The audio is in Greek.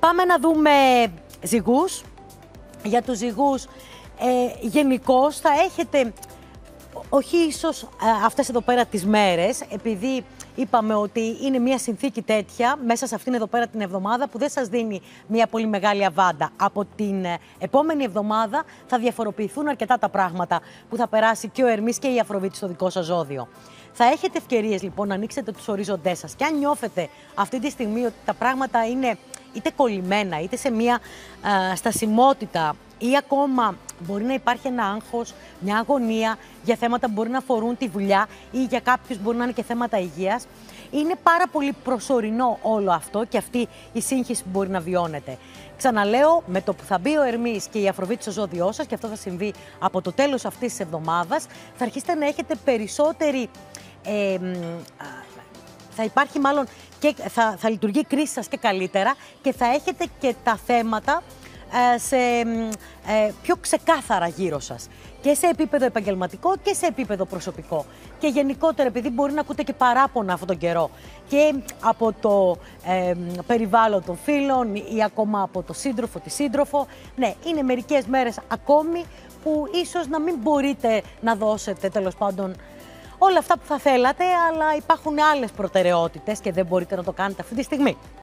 Πάμε να δούμε ζυγούς. Για τους ζυγούς γενικώς θα έχετε, όχι ίσως αυτές εδώ πέρα τις μέρες, επειδή είπαμε ότι είναι μια συνθήκη τέτοια μέσα σε αυτήν εδώ πέρα την εβδομάδα που δεν σας δίνει μια πολύ μεγάλη αβάντα. Από την επόμενη εβδομάδα θα διαφοροποιηθούν αρκετά τα πράγματα που θα περάσει και ο Ερμής και η Αφροδίτη στο δικό σας ζώδιο. Θα έχετε ευκαιρίες λοιπόν να ανοίξετε τους ορίζοντές σας και αν νιώθετε αυτή τη στιγμή ότι τα πράγματα είναι είτε κολλημένα είτε σε μια στασιμότητα ή ακόμα μπορεί να υπάρχει ένα άγχος, μια αγωνία για θέματα που μπορεί να αφορούν τη δουλειά ή για κάποιους μπορεί να είναι και θέματα υγείας. Είναι πάρα πολύ προσωρινό όλο αυτό και αυτή η σύγχυση που μπορεί να βιώνετε. Ξαναλέω, με το που θα μπει ο Ερμής και η Αφροδίτη στο ζώδιό σας, και αυτό θα συμβεί από το τέλος αυτής της εβδομάδας, θα αρχίσετε να έχετε περισσότερη. Θα υπάρχει μάλλον και θα λειτουργεί η κρίση σας και καλύτερα και θα έχετε και τα θέματα πιο ξεκάθαρα γύρω σας και σε επίπεδο επαγγελματικό και σε επίπεδο προσωπικό και γενικότερα επειδή μπορεί να ακούτε και παράπονα αυτόν τον καιρό και από το περιβάλλον των φίλων ή ακόμα από το σύντροφο, τη σύντροφο. Ναι, είναι μερικές μέρες ακόμη που ίσως να μην μπορείτε να δώσετε τέλος πάντων όλα αυτά που θα θέλατε, αλλά υπάρχουν άλλες προτεραιότητες και δεν μπορείτε να το κάνετε αυτή τη στιγμή.